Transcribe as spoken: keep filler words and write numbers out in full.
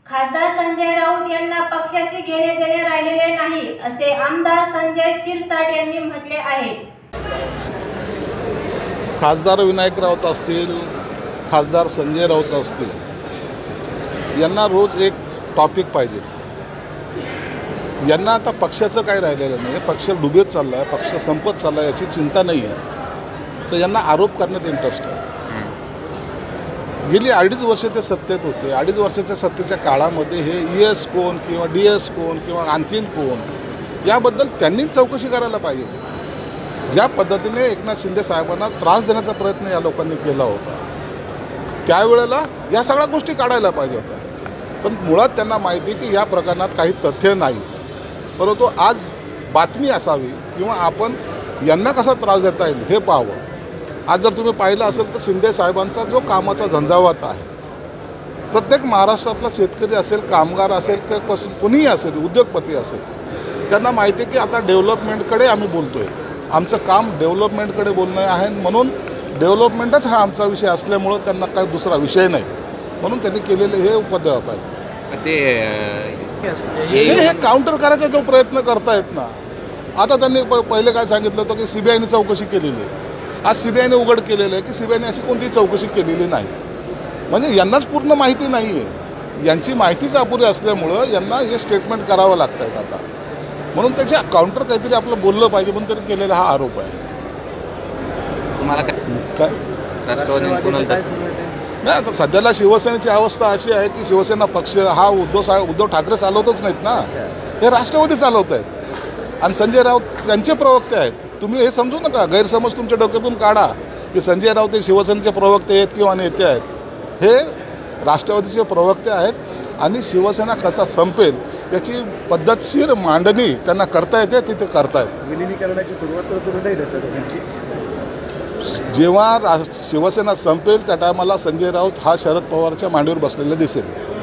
खासदार संजय राऊत यांना पक्षाशी घेणे देणे राहिलेले नाही असे आमदार संजय शिरसाट यांनी म्हटले आहे। खासदार विनायक राऊत असतील, खासदार संजय राऊत असतील, यांना रोज एक टॉपिक पाहिजे। यांना आता पक्षाचं काही राहिलेलं नाही, पक्ष डुबेत चालला आहे, पक्ष संपत चालला आहे याची चिंता नाही आहे, तर यांना आरोप करण्यात इंटरेस्ट आहे। गेली अडीच वर्ष ते सत्तेत होते, अडीच वर्षाच्या सत्तेच्या काळामध्ये हे ई एस कोण किंवा डी एस कोण किंवा आणखीन कोण याबद्दल त्यांनीच चौकशी करायला पाहिजे। ज्या पद्धतीने एकनाथ शिंदे साहेबांना त्रास देण्याचा प्रयत्न या लोकांनी केला होता, त्यावेळेला या सगळ्या गोष्टी काढायला पाहिजे होत्या, पण मुळात त्यांना माहिती की या प्रकरणात काही तथ्य नाही, परंतु आज बातमी असावी किंवा आपण यांना कसा त्रास देता येईल हे पाहावं। आज जर तुम्ही पाहिलं असेल तर शिंदे साहेबांचा जो कामाचा झंझावात आहे, प्रत्येक महाराष्ट्रातला शेतकरी असेल, कामगार असेल किंवा कुणीही असेल, उद्योगपती असेल, त्यांना माहिती आहे की आता डेव्हलपमेंटकडे आम्ही बोलतोय, आमचं काम डेव्हलपमेंटकडे बोलणं आहे, म्हणून डेव्हलपमेंटच हा आमचा विषय असल्यामुळं त्यांना काही दुसरा विषय नाही, म्हणून त्यांनी केलेले हे उपद्व्याप आहे। ते हे काउंटर करायचा जो प्रयत्न करतायत ना, आता त्यांनी पहिले काय सांगितलं होतं की सीबीआयने चौकशी केलेली आहे, आज सीबीआयने उघड केलेलं आहे की सीबीआयने अशी कोणतीही चौकशी केलेली नाही, म्हणजे यांनाच पूर्ण माहिती नाही आहे, यांची माहितीच अपुरी असल्यामुळं यांना हे स्टेटमेंट करावं लागत आहेत आता, म्हणून त्याच्या काउंटर काहीतरी आपलं बोललं पाहिजे म्हणून तरी केलेला हा आरोप आहे। तुम्हाला काय नाही, आता सध्याला शिवसेनेची अवस्था अशी आहे की शिवसेना पक्ष हा उद्धव सा उद्धव ठाकरे चालवतच नाहीत ना, हे राष्ट्रवादी चालवत आहेत आणि संजय राऊत त्यांचे प्रवक्ते आहेत। तुम्ही हे समजू नका, गैरसमज तुमच्या डोक्यातून काढा की संजय राऊत हे शिवसेनेचे प्रवक्ते आहेत किंवा नेते आहेत, हे राष्ट्रवादीचे प्रवक्ते आहेत आणि शिवसेना कसा संपेल याची पद्धतशीर मांडणी त्यांना करता येते, ती ते करतायत। विलिनीकरणाची सुरुवात तर सुरू नाही त्यांची, जेव्हा शिवसेना संपेल त्या टायमाला संजय राऊत हा शरद पवारच्या मांडीवर बसलेला दिसेल।